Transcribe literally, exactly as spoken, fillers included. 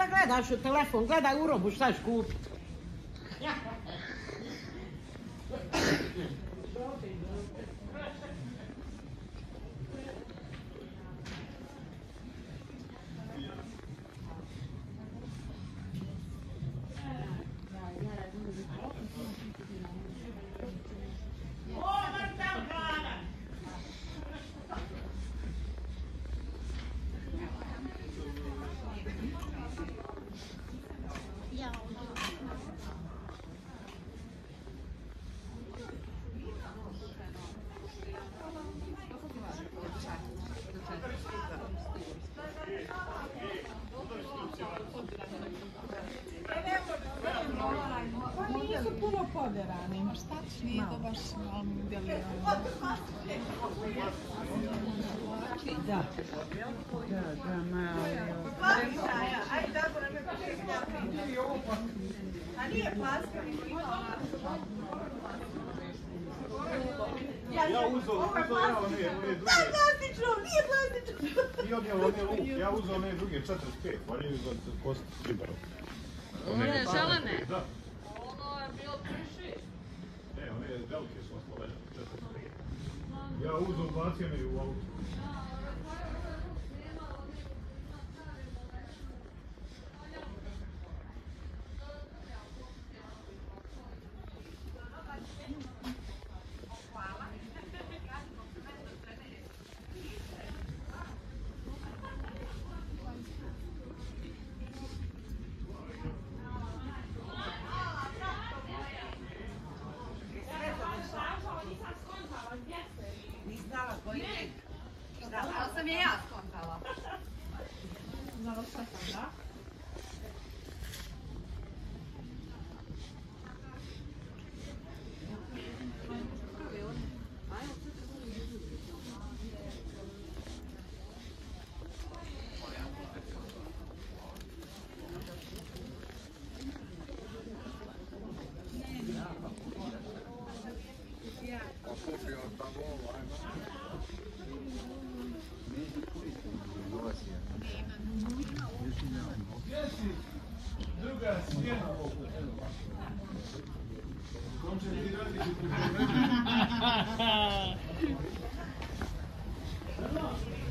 Šta gledaš u telefon? Gledaj u robu šta ćeš kupiti. Nisu puno poderani, šta će, nije to baš malo delirano. Da. Da, da, malo. Ajde, dobro, ne a nije plaska, nego ima. Ja uzeo, uzeo ja one, one druge. Da, plastično, nije plastično. I odjel one luk, ja uzeo one druge četrdeset pet, valjaju za kost ribarov. One zelene? Da. Ono je bilo trišest. Ne, one velike su oslovene, četrdeset pet. Ja uzeo, bacio me u auto. To sam je ja skontala. Znala šta sam, da? Druga smjena. Koncentrirati se.